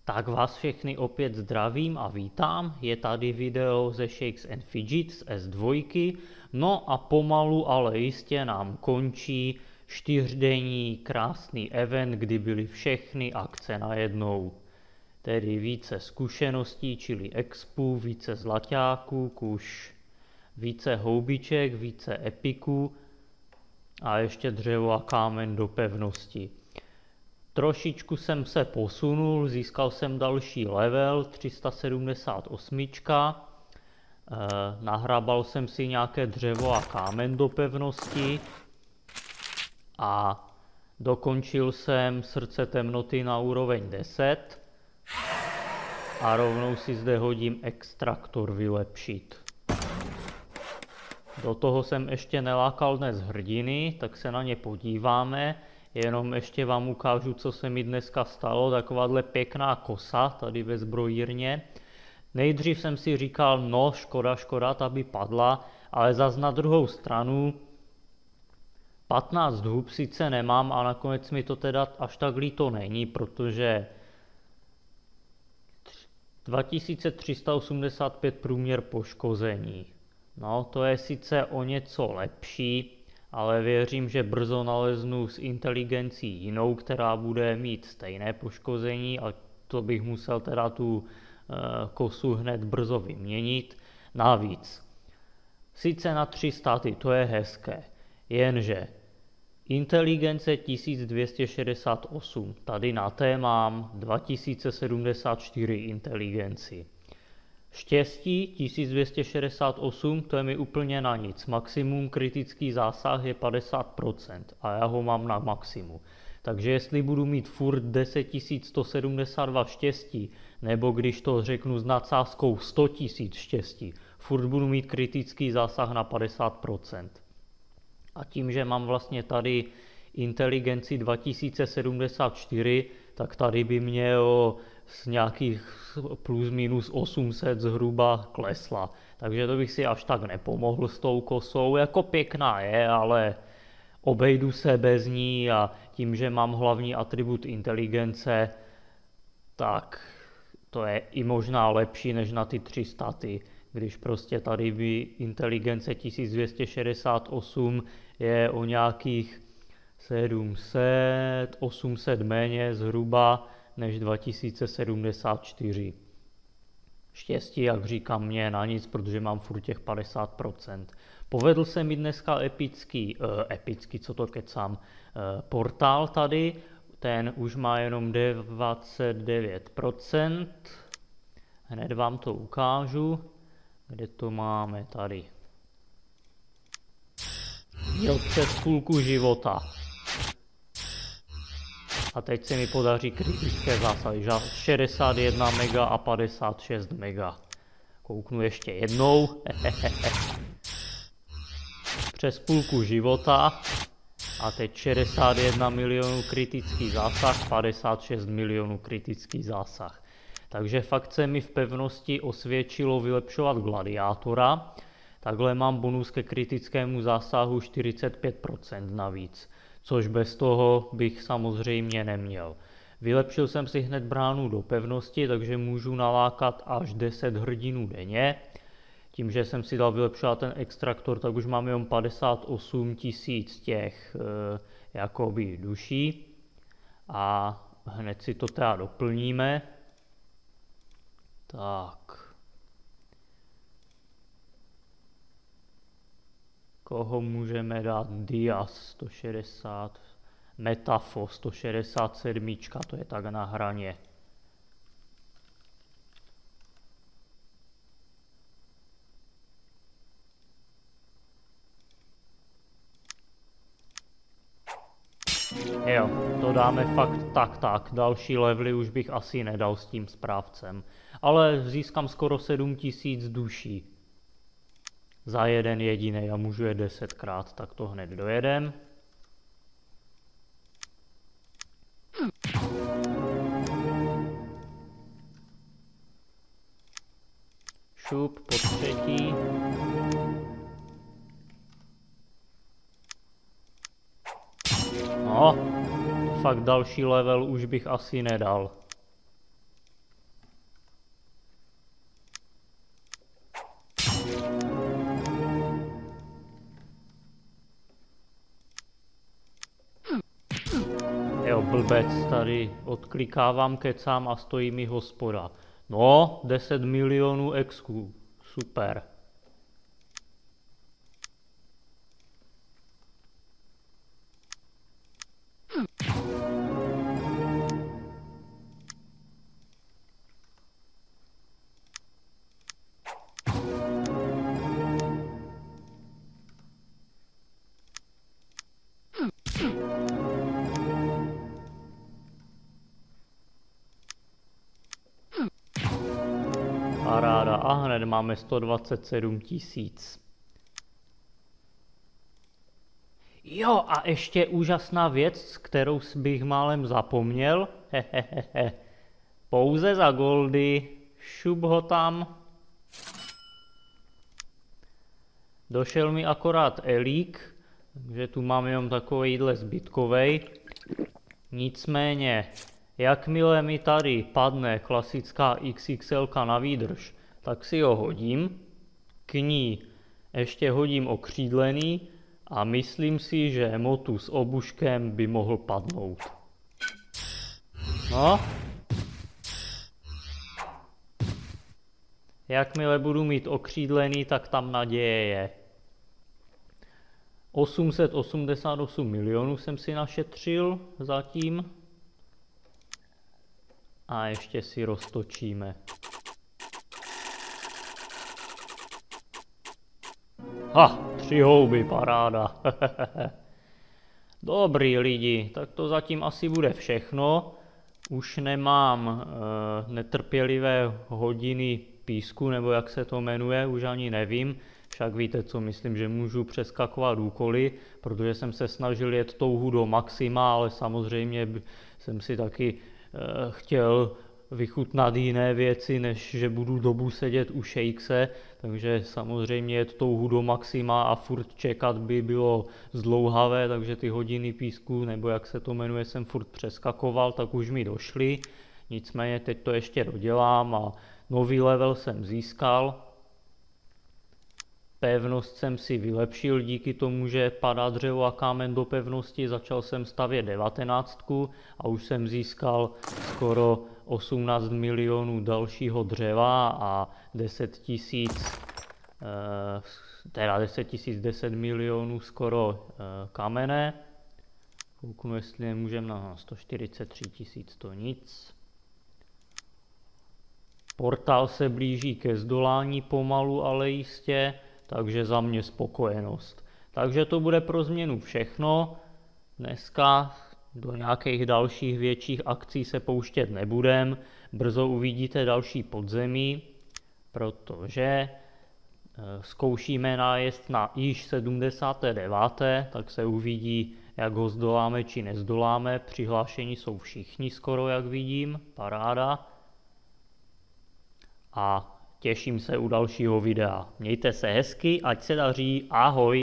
Tak vás všechny opět zdravím a vítám, je tady video ze Shakes and Fidgets S2, no a pomalu ale jistě nám končí 4denní krásný event, kdy byly všechny akce najednou. Tedy více zkušeností, čili expů, více zlaťáků, kuš, více houbiček, více epiků a ještě dřevo a kámen do pevnosti. Trošičku jsem se posunul, získal jsem další level, 378. Nahrabal jsem si nějaké dřevo a kámen do pevnosti a dokončil jsem srdce temnoty na úroveň 10 a rovnou si zde hodím extraktor vylepšit. Do toho jsem ještě nelákal dnes hrdiny, tak se na ně podíváme. Jenom ještě vám ukážu, co se mi dneska stalo. Takováhle pěkná kosa tady ve zbrojírně. Nejdřív jsem si říkal, no škoda, ta by padla, ale zas na druhou stranu 15 hub sice nemám a nakonec mi to teda až tak líto není, protože 2385 průměr poškození. No, to je sice o něco lepší, ale věřím, že brzo naleznu s inteligencí jinou, která bude mít stejné poškození a to bych musel teda tu kosu hned brzo vyměnit. Navíc, sice na 3 staty, to je hezké, jenže inteligence 1268, tady na té mám 2074 inteligenci. Štěstí 1268, to je mi úplně na nic. Maximum kritický zásah je 50% a já ho mám na maximu. Takže jestli budu mít furt 10172 štěstí, nebo když to řeknu s nadsázkou 100 000 štěstí, furt budu mít kritický zásah na 50%. A tím, že mám vlastně tady inteligenci 2074, tak tady by mělo z nějakých plus minus 800 zhruba klesla. Takže to bych si až tak nepomohl s tou kosou. Jako pěkná je, ale obejdu se bez ní a tím, že mám hlavní atribut inteligence, tak to je i možná lepší než na ty 3 staty. Když prostě tady by inteligence 1268 je o nějakých 700, 800 méně zhruba než 2074. Štěstí, jak říkám, mě na nic, protože mám furt těch 50%. Povedl se mi dneska epický, co to kecám, portál tady, ten už má jenom 29%. Hned vám to ukážu, kde to máme tady. Měl přes půlku života. A teď se mi podaří kritické zásahy, 61 mega a 56 mega. Kouknu ještě jednou. Přes půlku života a teď 61 milionů kritický zásah, 56 milionů kritický zásah. Takže fakt se mi v pevnosti osvědčilo vylepšovat gladiátora. Takhle mám bonus ke kritickému zásahu 45% navíc, což bez toho bych samozřejmě neměl. Vylepšil jsem si hned bránu do pevnosti, takže můžu nalákat až 10 hrdinů denně. Tím, že jsem si dal vylepšovat ten extraktor, tak už mám jenom 58 000 těch jakoby duší. A hned si to teda doplníme. Tak. Koho můžeme dát? Dias 160, Metafo 167, to je tak na hraně. Jo, to dáme fakt tak, další levely už bych asi nedal s tím správcem. Ale získám skoro 7000 duší. Za jeden jediný a můžu je 10krát, tak to hned dojedem. Šup, po třetí. No, fakt další level už bych asi nedal. tady odklikávám, kecám a stojí mi hospoda. No, 10 milionů exků. Super. Paráda. A hned máme 127 000. Jo, a ještě úžasná věc, kterou bych málem zapomněl. Hehehe. Pouze za goldy. Šup ho tam. Došel mi akorát elík, takže tu mám jenom takovejhle zbytkovej. Nicméně, jakmile mi tady padne klasická XXL na výdrž, tak si ho hodím. K ní ještě hodím okřídlený a myslím si, že motu s obuškem by mohl padnout. No. Jakmile budu mít okřídlený, tak tam naděje je. 888 milionů jsem si našetřil zatím. A ještě si roztočíme. Ha, 3 houby, paráda. Dobrý lidi, tak to zatím asi bude všechno. Už nemám netrpělivé hodiny písku, nebo jak se to jmenuje, už ani nevím. Však víte, co myslím, že můžu přeskakovat úkoly, protože jsem se snažil jet touhu do maxima, ale samozřejmě jsem si taky chtěl vychutnat jiné věci, než že budu dobu sedět u Shakese, takže samozřejmě jet touhu do maxima a furt čekat by bylo zdlouhavé, takže ty hodiny písku, nebo jak se to jmenuje, jsem furt přeskakoval, tak už mi došly. Nicméně teď to ještě dodělám a nový level jsem získal. Pevnost jsem si vylepšil díky tomu, že padá dřevo a kámen do pevnosti. Začal jsem stavět 19 a už jsem získal skoro 18 milionů dalšího dřeva a 10 milionů skoro kamene. Kouknu, jestli nemůžeme na 143 000, to nic. Portál se blíží ke zdolání pomalu, ale jistě. Takže za mě spokojenost. Takže to bude pro změnu všechno. Dneska do nějakých dalších větších akcí se pouštět nebudem. Brzo uvidíte další podzemí, protože zkoušíme nájezd na již 79. Tak se uvidí, jak ho zdoláme či nezdoláme. Přihlášení jsou všichni skoro, jak vidím. Paráda. A těším se u dalšího videa. Mějte se hezky, ať se daří, ahoj.